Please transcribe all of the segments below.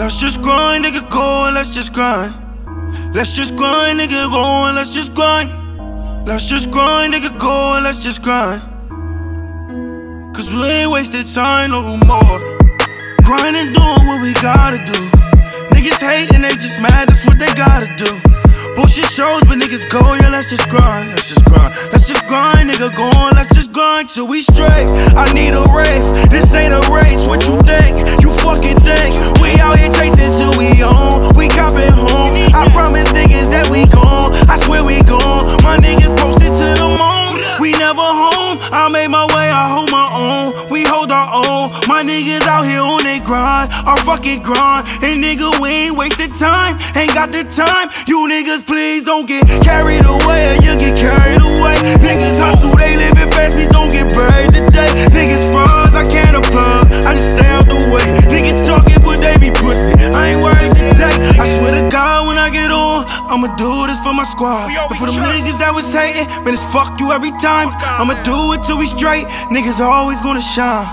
Let's just grind, nigga, go and let's just grind. Let's just grind, nigga, go and let's just grind. Let's just grind, nigga, go and let's just grind. Cause we ain't wasted time no more. Grinding, doing what we gotta do. Niggas hating, they just mad, that's what they gotta do. Bullshit shows, but niggas go, yeah, let's just grind. Let's just grind, let's just grind, nigga, go on, let's just grind till we straight. I need a rave, this ain't a race, what you think? You fucking think we out here chasing till we on, we copping home. I promise niggas that we gone, I swear we gone. My niggas posted to the moon, we never home. I made my way, I hold my own, we hold our own. My niggas out here on their grind, our fucking grind. And nigga, we ain't wasted time, ain't got the time. You niggas please don't get carried away, or you get carried away. Niggas hustle, they living fast, please don't get buried today. Niggas frauds, I can't unplug, I just stay out the way. Niggas talking, but they be pussy, I ain't worried today. I swear to God, when I get on, I'ma do this for my squad. And for them niggas that was hating, man, it's fuck you every time. I'ma do it till we straight, niggas always gonna shine.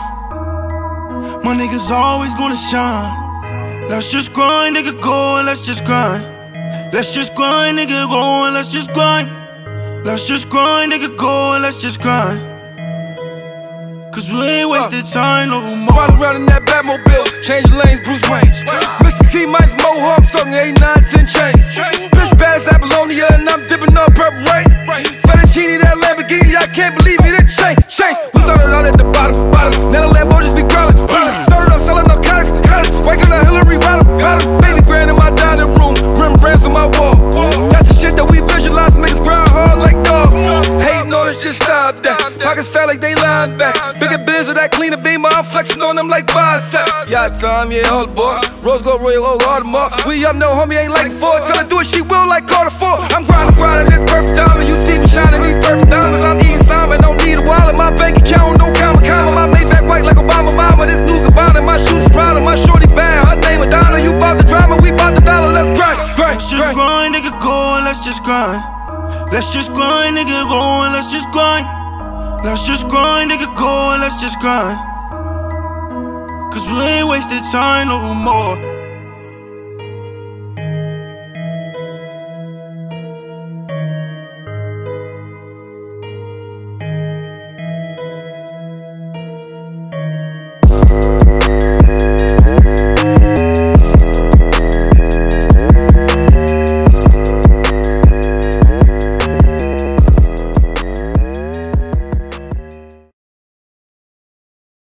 My niggas always gonna shine. Let's just grind, nigga, go and let's just grind. Let's just grind, nigga, go and let's just grind. Let's just grind, nigga, go and let's just grind. Cause we ain't wasted time no more. Ride around in that Batmobile, change lanes, Bruce Wayne. Mr. T, Mike's Mohawk, talking 8, 9, 10 chains. Bitch bad as Apollonia, and I'm dipping up purple rain. Fettuccine, that Lamborghini, I can't believe it, it changed. We started out at the bottom. Now the Lambo just be crawling. Started off selling narcotics, wake up like Hillary Rodham. Baby grand in my dining room, Rembrandts on my wall. That's the shit that we visualize, make us grind hard like dogs. Hating on us, just stop that. Pockets fat like they line back. Bigger biz of that cleaner beamer, I'm flexing on them like bicep. Yeah, time, yeah, all aboard. Rose Gold Royal, oh, Baltimore. We up, no homie, ain't like Ford. Tell her do it, she will like Carter Ford. I'm grinding this perfect diamond. You see me shining these perfect diamonds. I'm eating Simon, don't need a wallet. My bank account, no comma. My Maybach white like Obama mama. This new Gabbana, my shoes is Prada. My shorty bad, her name Madonna. You bought the drama, we bought the dollar. Let's grind. Let's just grind, nigga, go and let's just grind. Let's just grind, nigga, go and let's just grind. Let's just grind, nigga, go and let's just grind. Cause we ain't wasted time no more.